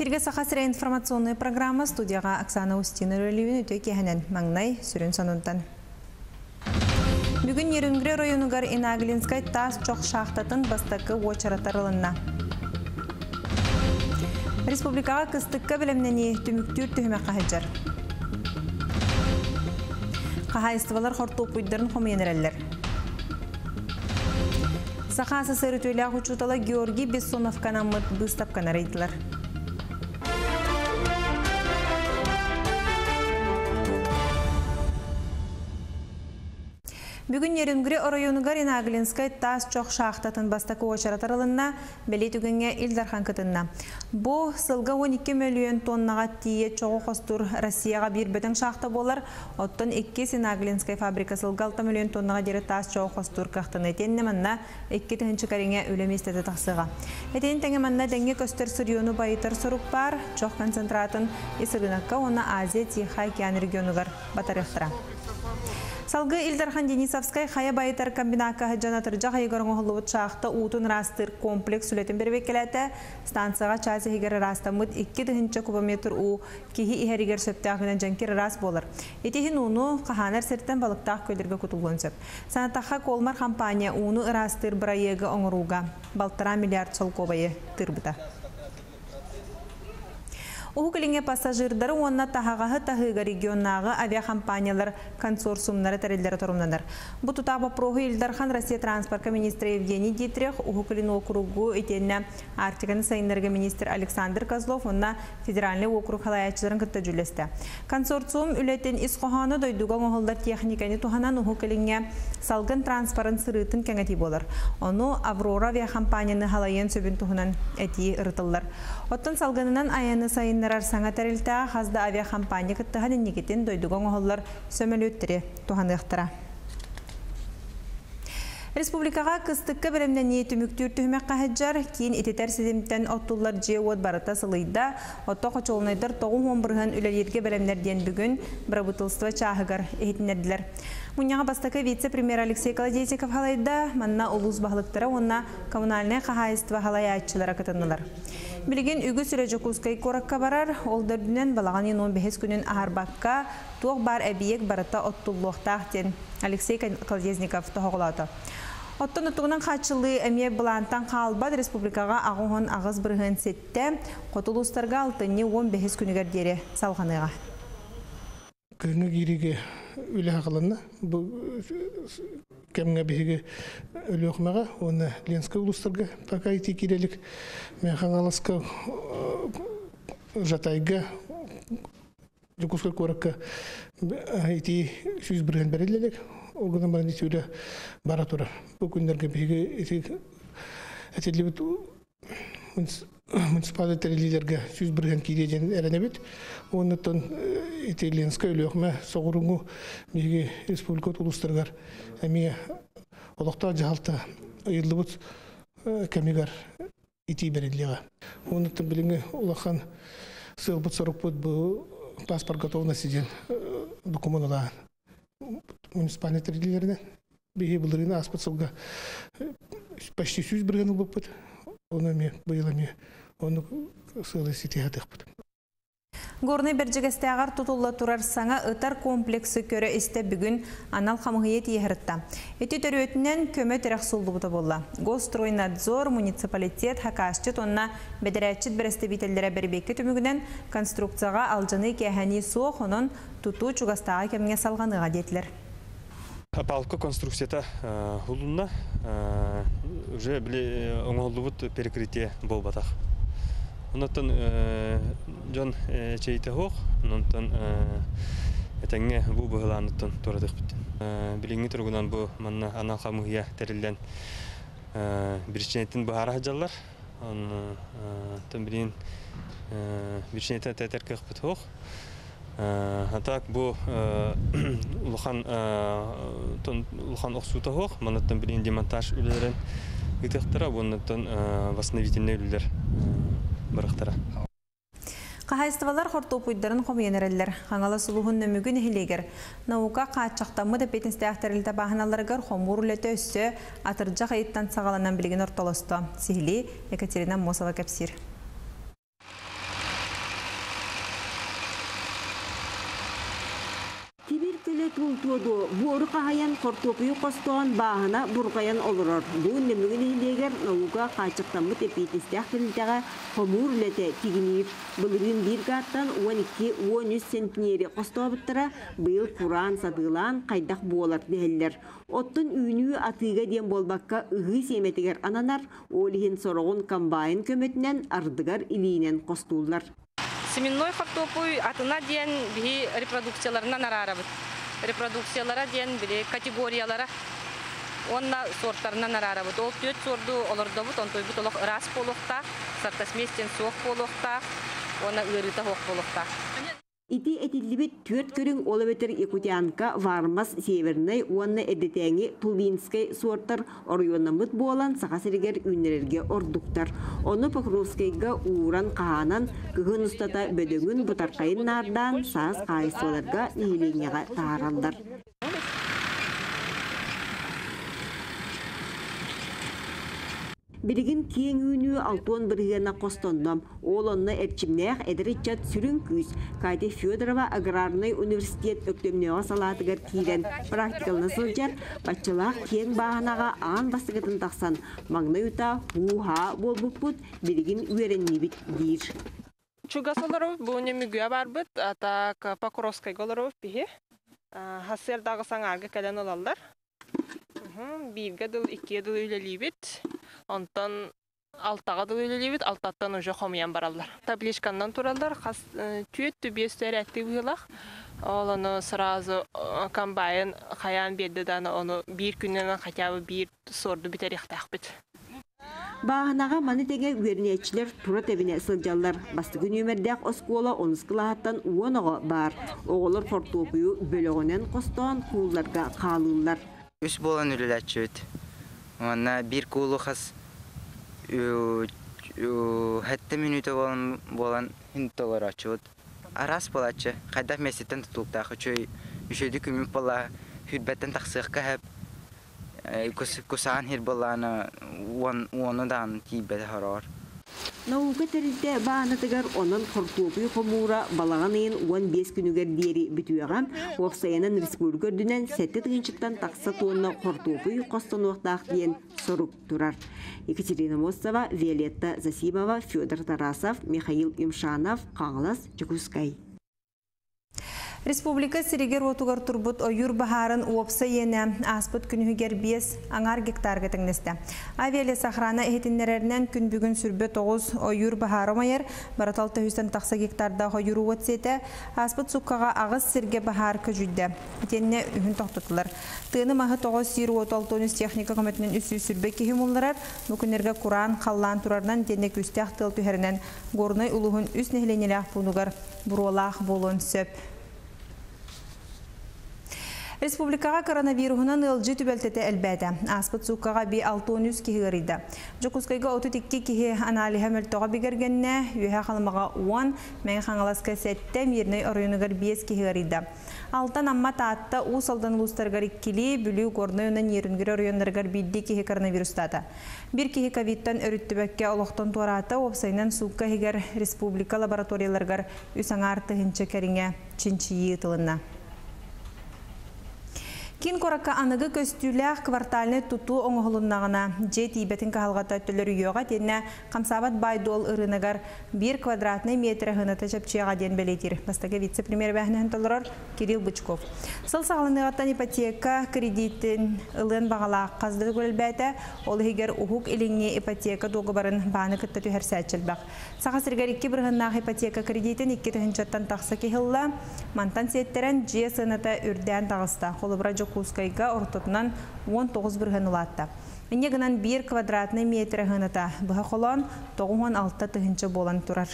Эфирге сақасыра информационная программа студияға Оксана Устина рөлевін өте кехінен маңнай сүрін сонунтан. Бүгін Ерунгре районугар Инаглинскай тас чоқ шақтатын бастақы очаратарылынна. Республикаға кыстыққа білімнені түміктүр түхіме қағыджар. Қағайыстывалар қорту бұйдарын қомиенерелер. Сақасы сөрітөлі ағучутала Георгий Бессоновкана мұт бұстапқана рейтілер. Бүгін Ерунгре районугар Инаглинскай тас чоқ шақтатын бастақы очаратарылынна бәлей түгінге Илдархан кытынна. Бұ сылға 12 миллион тоннаға тие чоғы қостур Россияға бір бөтің шақты болар. Оттон 2 Инаглинскай фабрика сылға 6 миллион тоннаға дері тас чоғы қостур қақтыны етенне манна 2 түхінші кәріңе өлеместеді тақсыға. Етен тәңе манна дәңге көстер сұриону байытыр сұрық бар, чоқ концентратын есіргінаққа оны Азия Тихай океан регионугар батарықтыра. Салгы Илдархан Денисовскай хая байытар комбинатка жанатыр жаға егерің оғылуыт шақты ұтын растыр комплекс сүлетін бербекелеті станцияға часы егері растамыд 2 кубометр у кейі ихерігер сөптіғінен жанкер рас болыр. Етехін уну қағанар сәрттен балықтақ көлерге күтілген сөп. Санатаққа колмар компания уну растыр бірайегі оңыруға балтыра миллиард сол кобайы тырбыта. Ухукалинге пассажирдары онна тахағағы тахыға регионнағы авиакомпаниялар консорциумнары тәрелдері тұрымдандар. Бұ тұтағы проғы Илдархан Россия транспорtka министрі Евгений Дитрих, Ухукалин округу етенне Арктиканы сайынларға министр Александр Козлов, онна федеральный округ халаячыларын күтті жүлесті. Консорциум үлетін исқоғаны дойдуған оғылдар техниканы туғанан Ухукалинге салғын транспорын сырытын кәңәти болар. Оны Аврора авиакомпанияны халайын сөбін туғынан әтейі ұрытылар. Оттын салғынынан аяны сайын Нарар саңа тәрілті қазда авиакомпания күттіған енегетін дойдуған оғылар сөмелі туғанықтыра. Республикаға кыстыққа білімнен ниеті мүктүр түхімек қағыджар, кейін ететер сезімттен оттулар же от барыта сылыйда, отто қочолынайдар 9-11 үлелерге білімнерден бүгін бірабытылыстыва чағығар ехетінерділер. Мұнияға бастақы вице-премьер Алексей Колодезников халайда, манна ұлыз бағылықтыра, онна коммунальный қағайыстыва халай айтшылара кытынылар. Білген үгі сүрежі күскай кораққа барар, олдырдінен балағанын 15 күнін ағарбаққа тоқ бар әбиек барыта оттулуқтақтен Алексей Колодезников тоғылады. Оттон ұттығынан қатшылы әме бұлантан қалбад республикаға ағуын ағыз бірғын сетті, қотылыстарға 6-15 күнігер дері салғаныға. Күні кереге өлі ақылына, кәміңе бейге өлі оқымаға, оны Ленскай ұлыстарға пока еті керелік, мен қаңаласқа жатайға, жүкіскай көрікке еті сүйіз бірген бәрелелік, оғынан баран еті өлі бара тұрар. Бұл күндерге бейге әтелі бұт муниципалды тәрелелерге сүйіз бірген кейдеден әріне бет. Онытын Ленскай өлі оқыма соғырыңу бейге республика ұлыстырғар әме олықта жағалта ұйылы бұт кәмегар еті бәрелеға. Онытын біліңі олаққан сыл бұт сұрық бұт бұл паспорт готовности ден документ алаған. Муниципальный тәрелелерінен бейге бұлырына аспыт сылға почти сүйіз бірген ұл бұт. Оны ме, бұйылы ме, оны сылы сеті ғадық бұт. Горный бәржігісті ағар тұтылы тұрар саңа ұтар комплексі көрі істі бүгін анал қамығиет ехірітті. Эти төрөтінен көмі тірек сұлды бұты болла. Гостройнадзор, муниципалитет, хакашчыт, онна бәдірәтчіт бірісті бетелдері бәрбеккі түмігінен конструкцияға алжаны кәхәні соқ, онын тұту чугастаға кәміңе салғаныға детілер. Палка конструкцията ұлынна уже біле оңғылы бұт перекрытие бол батақ. Онаттан жон чейті хоқ, онаттан әтәңе бұл бұғыланыттан торадық біттен. Біліңі тұрғынан бұл манна анал қамығия тәрілден біршінеттін бұғара жалар. Онаттан білін біршінеттен тәтер қық біт хоқ. Атак бұл ұлған оқсуыта хоқ, манаттан білін демонтаж үлерін үтіқтіра, онаттан восстановительный үлер барықтыра. Қағайыстывалар қорту пұйдарын қомиенерелер. Қаңала сұлуғын нөмігін әхілегер. Науқа қаатшақтамы да петінсті әқтірілді бағыналарығар қомур үлеті өсі атыржақ айыттан сағаланан білген орталысты. Сихили Екатерина Мосова кәпсір. Бәле тултуоду буору кахаян кортопую костон баахына бургаян олорор. Бу немигин илегер науга качыктамыт эпитистях тилтеге хомур лете тигинир. Былырын бир гаттан 12-13 центнери костобуттара быйыл куран сатылан кайдак буолар дехеллер. Оттун үйнүү атыга ден болбакка ыгы семетигер ананар олихин сорогун комбайн көмөтүнен ардыгар илинен костуулар. Семенной картопуй атына ден бии репродукцияларына нарарабыт. Репродукциялара ден били категориялара онна сорттарына нарарабыт. Ол 4 сорду олордобут, он тойбут олох рас полохта, сортосместен соқ полохта, онна ырыта хоқ полохта. Ити этиллибит 4 көрүң олабетер Якутянка, Вармас, Северный, онна эдетеңи Тулвинскай сорттар оройоннамыт болан сақасыргер үнерерге ордуктар. Оны Покровскайга уран қағанан кығын ұстата бөдөңін бұтарқайын нардан саас қайсыларға нейленеға тааралдар. Билигин кең үйнүү алтуон біргена қостондом. Ол онна әрчімнәқ әдірітчат сүрін күз. Кати Федорова аграрный университет өктөмнеға салатыгар кирен практикалны сылжар, бачылақ кен бағанаға аң басығытын тақсан. Маңны үта хуха болбуппут, билигин үйереннебит дейір. Чугасоларов бұл немігуя барбыт, атак Покровскай голаров бігі. Хасердағы саңарға кәден олалдар. Бірге дыл, 2 дыл үйлелейбет. Онтан алтаға дыл үйлелейбет, алтаттан уже хомиян баралдар. Табличкандан туралдар, түйет түбестер әтті бұйылақ. Ол оны сразу комбайн қаян берді даны, оны бір күннен қатябы бір сорды бітер яқтақ бет. Бағынаға маны теге үйернетчілер тура тебіне сылжалар. Басты күн өмірдәк оскола онысқылағаттан уоноға бар. Оғылыр кортопую бөлігінен қостан кулларға қалылар. Үс болан үліләтчөт. Онна бір кулу қас хәтті минуты болан хинтолар ачуд. Арас болатчы. Қайдақ мәсеттен тұтылықтағы чөй үшөйді күміп бола хүтбәттен тақсыққа әп. Кусаан хир боланы уоныдан тейбәді харар. Науға тәрілді бағанатығар онын қортопui қомура балағанайын 15 күнігер дері бүтуеғам, опсайынан республика дүнен сәтті тығыншықтан тақса туынна қортопui қостан уақтақ дейін сұрып тұрар. Екатерина Мостова, Виолетта Засимова, Федор Тарасов, Михаил Имшанов, Қаңлас, Чекускай. Республика сиригер отугар турбут ойур бахарын уопса ене аспыт күнүгер 5 аңар гектарга теңнесте. Авиале сахрана эхетиннерернен күн бүгүн сүрбө 9 ойур бахары майер, бараталта 100 такса гектарда ойур уотсете, аспыт суккага агыс сирге бахар көжүдде. Тенне үһүн токтотулар. Тыны махы 9 сир оталтонус техника көмөтүнүн үсү сүрбө кихимулларар, мүкүнерге Куран каллан турардан тенне күстях тыл түһәренен горной улуһун үс нехленелях пунугар буролах болон сөп. Республикаға коронавирусынан ылжы түбелтеті әлбәді. Аспыт суқаға би 613 кихи ғырыйды. Жокускайға 32 кихи аналиға мөлтоға бігергенне, үйе қалымаға 10, мәң қаңыласқа 7, мерней оройынығыр 5 кихи ғырыйды. Алтан амма таатта ұсалдан ұлыстарғар иккілі, бүлі ғорнайынан ерінгір оройынырғар бидді кихи коронавирустаты. Bir кихи ковидтан өріттібәкке олықтан туараты, опсайынан суққа хигер республика лабораторияларғар үсаңар тұхынчы кәріңе чинчиyi тылына. Кин коракка анығы көстүләқ кварталны туту оңғылыннағына жет ибетін қағалғата түлір үйеға тенне қамсабат байдол ұрынығар 1 квадратный метр ғыныты жапчыға ден бәлетір. Бастағы вице-премьер бәхінен толырар Кирилл Бычков. Сыл сағылынығаттан ипотека кредитін ұлын бағалақ қазды көлбәті, ол егер ұхук иліңе ипотека доғы барын баны күтті түхер сәтчілбақ. Сағасыргар 2 бірғыннақ ипотека кредитін 2 түхіншаттан тақсы кехілі, мантан сеттерін же сыныта үрден тағыста. Қолыбыра Кускайга ортотунан 19 бірген ұлатты. Инегінен 1 квадратный метр ғыныта бұға қолан 96 тұхынчы болан тұрар.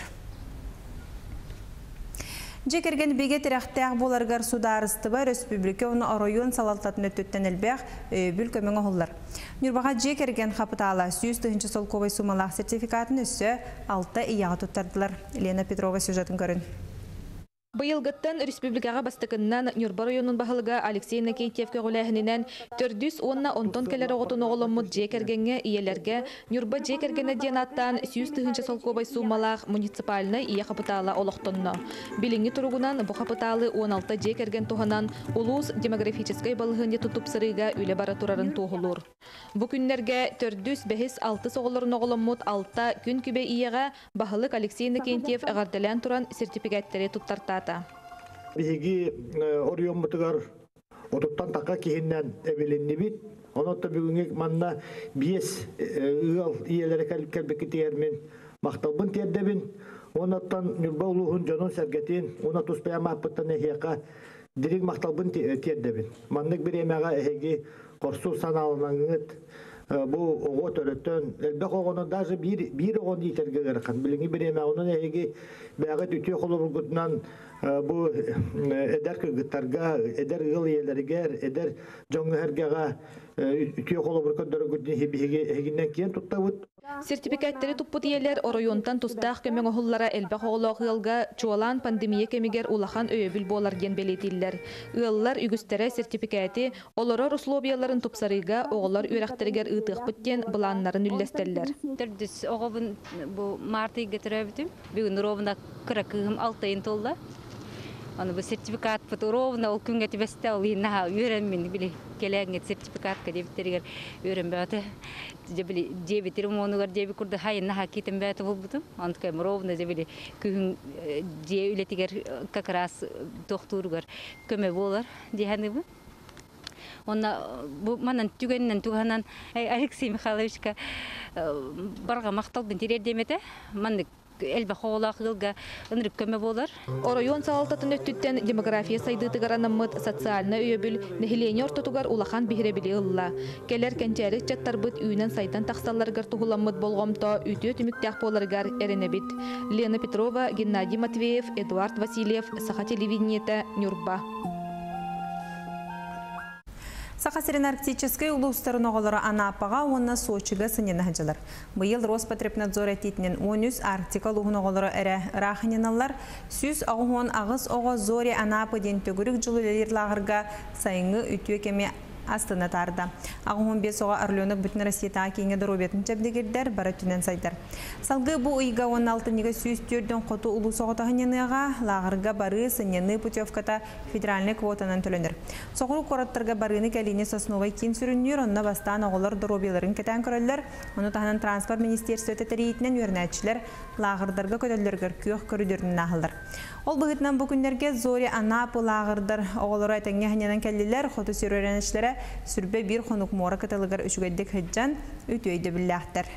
Жекерген беге тірәқтәқ боларғар сударыстыбы республика оны оройын салалтатын өттіттен әлбәқ бүл көмің оғылар. Нүрбаға жекерген қапытала 100 тұхынчы сол ковай сумалақ сертификатын өссі 6 ияғы тұттардылар. Елена Петрова сюжетін көрін. Быйылгыттан республикаға бастықыннан Нюрба районун бахылыга Алексей Накейтьев көгіләхінінен 410 келер оғытын оғылымыд жекергенге иелерге Нюрба жекергені денаттан 100 солкобай сумалақ муниципалны ие қапыталы олықтынны. Биліңі тұрғынан бұ қапыталы 16 жекерген туғанан улус демографическай балығынде тұтып сырыға үлі бара тұрарын туғылыр. Бұ күннерге 405-6 соғылырын оғылымыд 6 күн күбе иеға бахылық Алексей Накейтьев ағардалан тұран сертификаттері тұттартады. Биги орион мутугар отуттан така кихиннен эбеленни бит. Онотта бүгүнгө манна биес ыал иелере келбекке тиермен макталбын тиердебин. Оноттан Нюрба улугун жонун сергетин, она туспая маппыттан эхека дириг макталбын тиердебин. Маннык бир эмега эхеги корсу саналынаңыт бу ого төрөттөн элбек огону даже бир огон ийтерге керекан. Билиңи бир эме онун эхеги бягы түтү холобургутунан bu eder kırgıtlarga, eder ığıl yerlerger, eder jongu hergaga ütüye kolu burkadları güdün heginden kiyen tuttavut. Sertifikatteri tupput iyeler orayontan tustaq kömeng oğullara elbaq oğulaq ığılga çoğalan pandemiya kemiger ulahan öyöbül bolar gen beletiller. Iğıllar ügüstere sertifikati oloror uslobiyaların tupsarıga oğullar ürekteriger ıtıq bütten bulanların üllesterler. Düz oğabın bu martı getirebidim. Bugün rovna kırakığım 6 ayın tolda. Onu bu sertifikat rovna ol gün getibeste ol yine öğrenmeni bile gelen sertifikat kadebitteriger öğrenbeyatı. Cebitirim onu var cebi kurdu hayın naha kitim beyatı bulbudum. Antıkayım rovna cebili köyün ületiger kakras doktorugar köme bolar dihani bu. Ona bu manan tügeninden tuhanan Alexey Mikhailovичка barga maqtal bintirer demete mandık elbe xoğulaq yılga ınırıp köme bolar. Orayon sağaltatın öttütten demografiya saydığı garanamıt sotsialna öyöbül nehileni ortotugar ulahan bihirebili ılla. Keler kençerik çattarbyt üyünen saydan taqsallargar tuhulamıt bolğomta ütüö tümüktaq bolargar erenebit. Lena Petrova, Gennadiy Matveyev, Eduard Vasilyev, Saha televidениета, Нюрба. Сахасырын арктической улустарын оғылары Анапаға, онна Сочиға сынен ғанчылар. Бұйыл Роспотребнадзор әтетінен 13 арктика луғын оғылары әрі рахыненалар, сүз ағуын ағыз оғы Зори Анапы ден төгірік жылы лағырға сайыңы үтіе кеме астына тарда. Ағуын бес оға Орлёнық бүтін Россията кейінге дұробетін чәбдегердер, бары түнен сайдар. Салғы бұл ұйға 16-нігі сүйіз түрден қоты ұлу соғытағыненыға лағырға бары сынені путевката федеральный квотанан төленір. Соғыру қораттарға барыны кәліне сосновай кен сүріннер, онына бастан оғылар дұробелерін кетен көрілер, оны тағынан транспорт министерсі өтеттерейтінен өрнәтшілер лағырдарға көтелергер күйіқ көрідерінің нағылдар. Ол бұғытнан бұл күндерге Зори Анапы лағырдар оғылары әтәңе ғанянан кәлілер, қоты сүрөренішілері сүрбе бір қонуқ мора каталығар үшігеддік хыджан өтөйді білләқтір.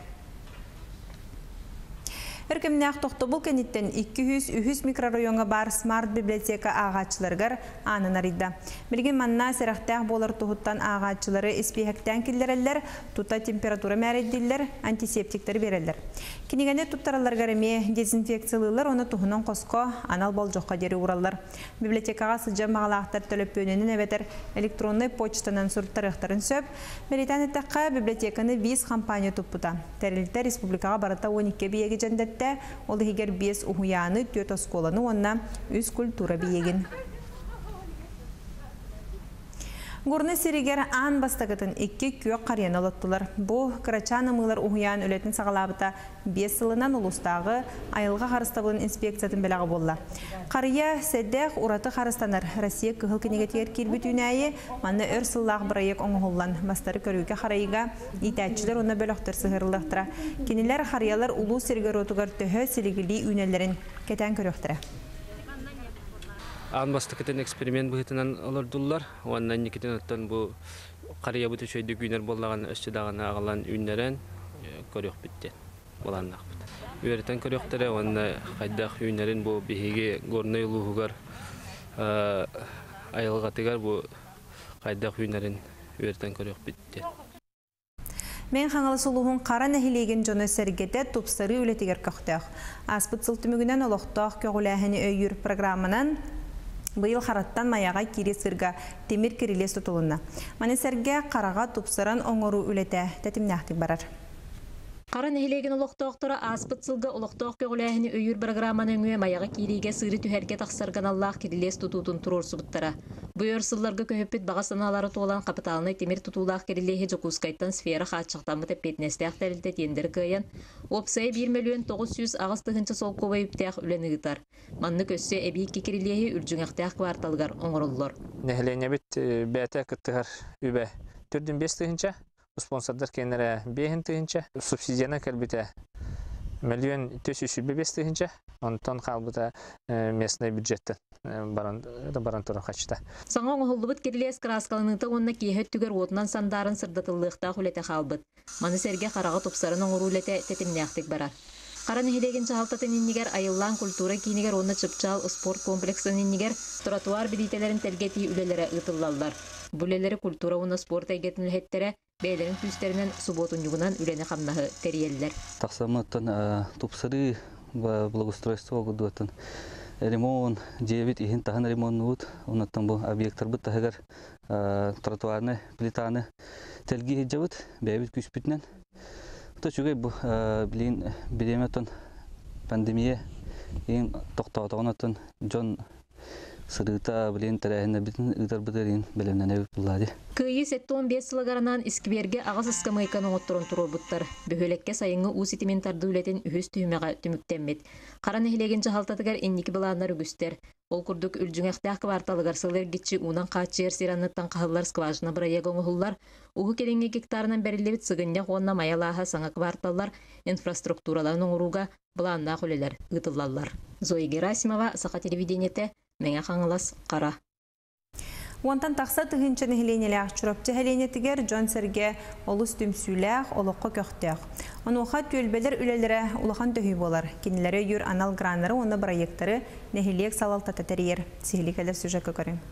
Өркемнәқ тоқты бұл кәнеттен 200 микрорайонға бар смарт библиотека ағатшыларғар анын арыйда. Білген манна сәріқтәқ болар тұғыттан ағатшылары еспейхектен келдерелер, тұта температура мәрәдділер, антисептиктер берелер. Кенегені тұттараларғар әме дезинфекциялылар, оны тұғынан қосқа анал бол жоққа дері уралар. Библиотекаға сыджа мағалақтар төліп өнінің әветер электронный почтанан сұрттарықтарын сөп, Меританеттаққа библиотеканы 5 компания тұппыта. Тәрілді республикаға барата 12 бейегі жәндетті. Ол егер 5 ухуяны, 4 осколаны, онна үз культура бейегін. Горны серегер ан бастағытын 2 күйек қариян олаттылар. Бұл Карачаны мұлар ухуян өлетін сағалабыта 5 сылынан ұлыстағы айылға қарыстабылын инспекциятын бәліғі болла. Қария сәддәқ ұраты қарыстанар. Россия күхіл кенегетер келбет үнәйі маны өр сыллақ бірайек оңғылан. Бастары көріге қарайыға итәтшілер оны бөліқтір сығырылықтыра. Кенелер қариялар ұлу сергер отығар төхі селегілі үнәлерін кетен көріқтіра. Анбастықытын эксперимент бұғытынан олырдылар. Оннан некетен оттан бұл қария бұты шөйді күйнер болаған өстедағаны ағалан үйнерін көріқ бітті. Боланнақ бұты. Үйерітен көріқтірі, онна қайдақ үйнерін бұл бейге горны ұлығығар айылғатығар бұл қайдақ үйнерін үйерітен көріқ бітті. Мен қаңалы сұлуғын қара нәхилеген жоны сәргеті топсары өлетігер көқтіғ. Аспыт сылтымігінен олықтақ көғіләхіні өйір программынан Бұйыл қараттан маяға кире сырға темір керелес тұтылына. Маны сәрге қараға тұпсыран оңыру өлеті тәтімнәқтік барар. Қаран эхилеген олықтоқтора аспыт сылға олықтоқ көгіләхіні өйір программаның өе маяға кейлеге сыры түхерге тақсарған Аллах керелес тұтутын тұрор сұбыттара. Бұйыр сылларға көйіппет бағастаналары туолан қапыталыны темір тұтулақ керелеге жүкускайттан сфера қатшықтан бұты петнестәқ тәрілді тендір көйен. Опсай 1.900.000 ағыстығыншы сол көбейіптәқ үлені ғытар. Манны көссе әбейікке керелеге үрджіңақтәқ кварталғар оңырылылар. Нәхілене біт бәті күттіғар үбә түрдің 5-тігінші. Спонсордар кенere 5-тігінші. Субсидияна кәлбіті миллион 200-5-тігінші. Онтон қалбыта местный бюджетті баран тұры қачыта. Саңа оңғылыбыт керелес краскалыныңты онына кейхет түгер отынан сандарын сырдатылықта құлеті қалбыт. Маны сәрге қараға топсарын оңыру үлеті тетімнәқтік барар. Қаран хилеген чахалтатын иннигер айыллан культура кейнигер онына чыпчал спорт комплексін иннигер тротуар билетелерін тәлгети үлелері ұтылалар. Бүлелері культура оны спорт әйгетін үлхеттері бәйлерін күстерінен суботун югунан үлені қамнағы тәриелілер. Тақсаматтан топсары благоустройство ғудуатын ремонт, 9 ихин тағын ремонт ұд, онаттан бұл объекттар бұд тағығар тротуарны, плитаны тәлгі жауыд, бәйбіт күспітінен. Төчүгэй бу билеметон пандемия ин токтоотогонотон жон сырыта билен тарайына битин ыдар быдырын белемнен булады. Кыйы 7-15 сылыгарынан искиберге агас ыскамайканы оттурун турбуттар. Бөхөлекке сайынгы уситиментарды үлетен үһүс түймега түмүктеммет. Каран эхилеген жахалтатыгар энники баланар үгүстер. Ол курдук үлжүңэхтәк кварталыгар сылыр гитчи унан качер сиранныттан кахыллар скважина бырая гоңуллар. Уху келеңге гектарынан берилебит сыгыння хонна маялаха саңа кварталлар инфраструктураларын оңуруга баланна хулелер ытыллалар. Зоя Герасимова, Саха телевидениете, Меңе қаңылас қара. Онтан тақса тұхынчын хеленеләқ чүрапчы хеленетігер Джон Серге олыс түмсүләқ олыққа көқтәқ. Оны оқа төлбелер үлелері ұлыған төхі болар. Кенелері юр анал гранары, оны проекттары нәхилек салалта тәтәрер. Сихиликелер сюжетті көрін.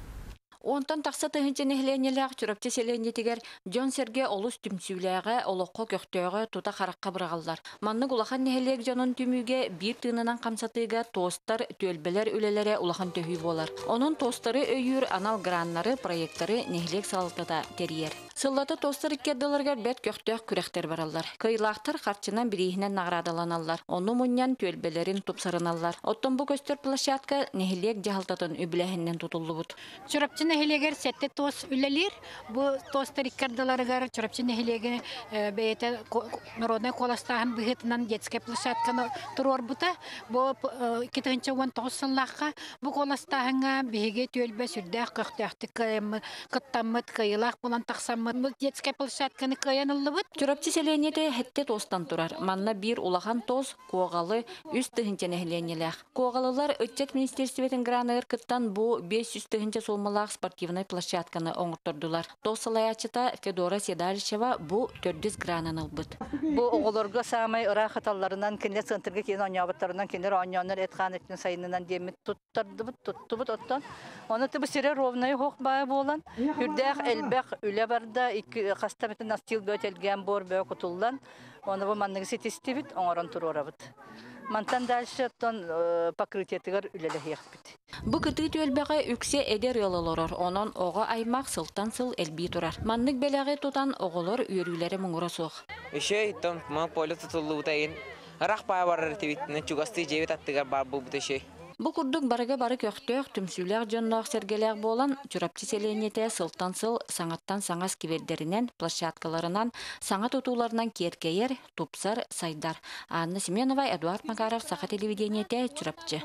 Онтан тақса тұхынчын хеленеләқ чүрапчы хеленетігер Джон Серге олыс түмсүләғы олыққа көқтәғы тута қараққа бұрағалар. Манны ұлақан нәхилек Джонын түміге бір тыңынан қамсатыға тостар төлбелер үлелері ұлақан төхі болар. Onun tostları öyür anal granları proyektları nehlik saltada teriyер. Сыллаты тостар $2 бәт көқтөк күрәқтер баралар. Кыйлақтар қарчынан бірейінен нағрадаланалар. Оны мұньян төлбелерін топсарыналар. Оттон бұ көстер площадка нехилек жағалтатын үбіләхіннен тұтылы бұд. Чұрапчы нехилегер сәтті тос үлелер. Бұ тостар $2 чұрапчы нехилегі бәйеті народный қоластағын бұғытынан детская площадканы тұрор бұта. Бұ 2019 сыллаққа бұ қоластағынға бейге төлбе сүрдәқ көқтөкті қыттамыд кыйлақ бұлан тақсам детская площадканы кыянылы бут. Чурапчы селенете хетте тостан турар. Манна бир улахан тоз коғалы үст тыгынча нехленелях. Коғалылар өтчет министерстветін гранығыр кыттан бу 500 тыгынча солмалақ спортивный площадканы оңыртырдылар. Тосылаячыта Федора Седалищева бу 400 грананыл бут. Бу оғылырға самай ыра хаталарынан кенде центрге кейін оңябыттарынан кендер оңяныр етқан етін сайынынан демет тұттарды бут, тұтты бут оттан. Оны тыбы сире ровнай хоқ бай болан. Үрдәқ әлбәқ үлі барда қаста бітін астил бөтелген бор бөк ұтылдан. Оны бұл маннығы сетесті біт, оңырын тұру орабыд. Мантан дальше тон покрытиятыгар үлелі хеқ біт. Бұ күті төлбәғі үксе әдер елылырыр. Онын оғы аймақ сылтан сыл әлбей тұрар. Маннық бәләғі тұтан оғылыр үйрілері мұңыры соқ. Үші иттон мұң полі тұтылы бұтайын. Рақ бай барыр тевітіні чуғасты жевет аттығар бар бұл бұты Бу курдук барыга бары көктөк түмсүләр жоннок сергелер болан чурапчы селенете сылтан сыл саңаттан саңас кибердеринен площадкаларынан саңа тутууларынан керкейер тупсар сайдар. Анна Семенова, Эдуард Макаров, Саха телевидениете чурапчы.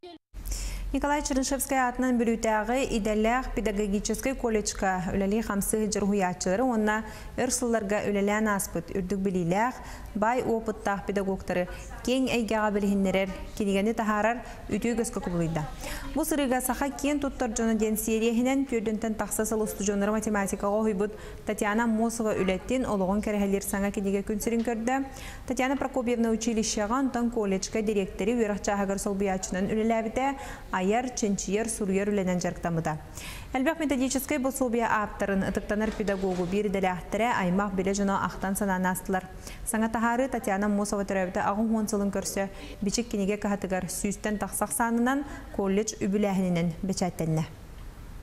Николай Чернышевская атынан бүрүтәгы Иделләх педагогический колледжка үләли хамсы жыргуячылары онна өрсылларга үләлән аспыт үрдік білиләх бай опыттақ педагогтары кең әйгеға білгеннерер кенегені тахарар үтүй көзгі құбылыйда. Бұл сырыға саха кен туттар жоны ден серияхінен түрдінтен тақса салысты жоныры математикаға хойбыт Татьяна Мосова үләттен олығын кәрәхелер саңа кенеге күнсерін көрді. Татьяна Прокопьевна училищаға онтан колледжка директори үйрақчағығыр солбиячынан үлеләбіде Айар, Ченчиер, Сурьер үләнен жарқтамыда. Әлбәқ методическай бособия аптарын ытыктанар педагогу бирделі ақтыры аймақ біле жына ақтан сананы астылар. Саңатахары Татьяна Мосова төрәбіті ағын ғонсылын көрсі бічік кенеге қағатығар сүйістен тақсақ санынан колледж үбіләхінінен бечәттенне.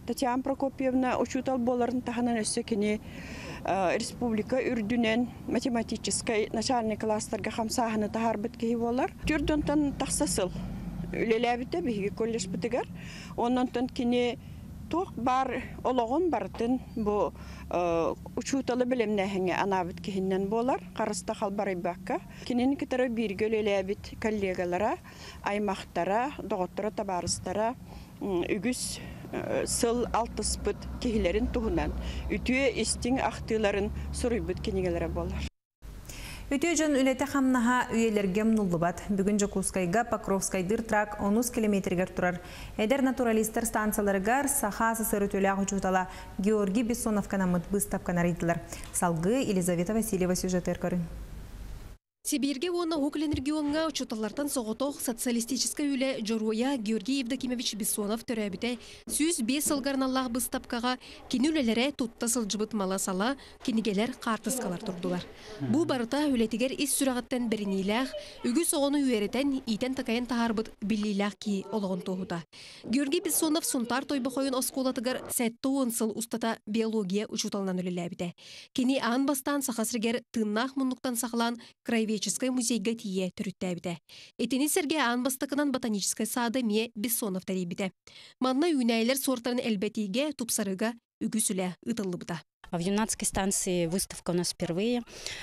Татьяна Прокопьевна учутал боларын таханан өссөкіне республика үрдүнен математической начальный класстарга хамсаханы тахар биткеһи болар. Түрдөнтөн тахсасыл үлеләбите биһиги колледж битигер. Оннан кини тох бар ологон бартын бу учуталы билемнәһеңе анабит киһиннән болар. Карыста халбары бакка. Кинен китәре бирге үлеләбит коллегалара, аймактара, доктора табарыстара үгүс сыл алтыспыт киһилерин туһунан үтүе истиң ахтыларын сурыйбыт кинигелере болар. Үтүе жон үлете хамнаха үйелерге мнуллубат. Бүгүн Жокускайга Покровскайдыр трак 10 километргер турар. Эдер натуралистер станцияларыгар сахасы сыры төләг учутала Георгий Бессонов канамыт быстапкан арыйдылар. Салгы Елизавета Васильева сюжеттер көрін. Сибирге оны Хуклен регионга учуталардан соғытоқ социалистическая үлі Жоруя Георгий Евдокимович Бессонов төрәбіте 105 сылгарналлағы быстапкаға кенүлелері тұтта сылжыбыт мала сала кенігелер қартысқалар тұрдылар. Бұл барыта үлетігер ис сүрағаттан бірінейләқ, үгі соғыны үйерітен итен тақайын тағарбыт білейләқ ки олығын тоғыда. Георгий Бессонов сұнтар тойбы қойын осколатығыр сәтті сыл ұстата биология учуталынан үлеләбіде. Кені аң бастан сақасыргер тыннақ мұндықтан сақылан краеведческая музейга тие түріттәбіде. Этені серге аң бастықынан ботаническая сада ме Бессонов тарибіде. Манна үйнәйлер сортарын әлбәтиге тупсарыға үгісілі ұтылыбыда. В юнацкой станции выставка у нас впервые,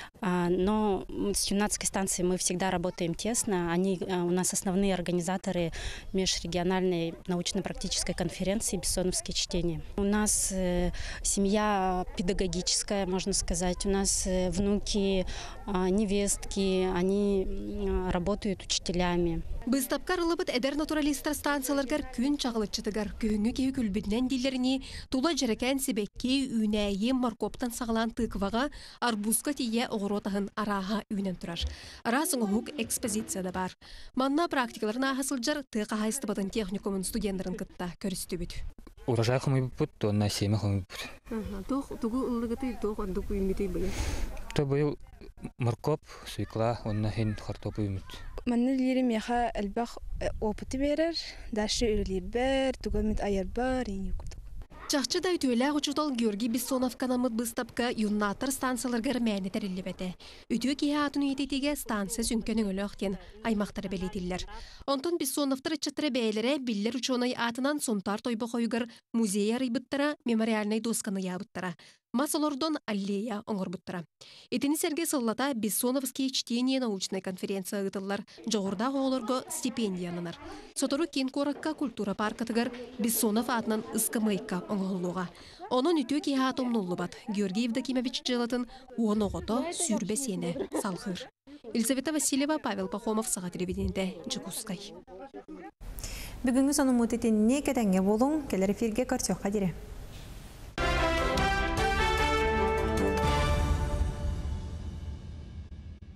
но с юнацкой станцией мы всегда работаем тесно. Они у нас основные организаторы межрегиональной научно-практической конференции «Бессоновские чтения». У нас семья педагогическая, можно сказать. У нас внуки, невестки, они работают учителями. Быстапкар ылыбыт эдер натуралистер станцияларгар күн чағылытчытыгар күйіңі кеу күлбідінен дейлеріне тула жерекен себекке үйнәйе маркоптан сағылан тықваға арбузка тие оғыротағын араға үйнен тұрар. Арасың ұғық экспозицияда бар. Манна практикаларына ағасылжар тыға хайстыбатын техникумын студентларын кытта көрісті бүт. Урожай хымы бүт, онна семе хымы бүт. Туғы ұлығыты, туғы андық үйметі білі? Бұл маркоп, суйкла, онна хен картоп үймет. Манны лирим яха элбах опыты берер, дальше үрелибер, тугамит айарбар, ин юкуду. Чахчыдай төйләг учутал Георгий Бессонов канамыт быстапка юннатыр станцияларгар мәне тәрелебәте. Үтү кие атын үйтетеге станция сүнкөнің өліқтен аймақтары бәлетілер. Онтон Бессоновтыр чатыры бәйлері биллер учонай атынан сонтар тойбы қойгар музей арайбыттара, мемориальный досканы ябыттара. Масалордон аллея оңырбыттара. Этени серге сыллата Бессоновские чтения научной конференция ытыллар, жоғырда ғолырғы стипендиянынар. Сотору кен коракка культура паркатыгар Бессонов атынан ыскамайка оңғылуға. Onun ütü ki hatom nullubat. Георгий Евдокимович жылатын уон оғото сүрбе сені салғыр. Елизавета Васильева, Павел Пахомов, Саға телевидениеде Жокускай. Бүгінгі соны мұтетен не кәдәңге болуң, келер эфирге көрсеуға дере.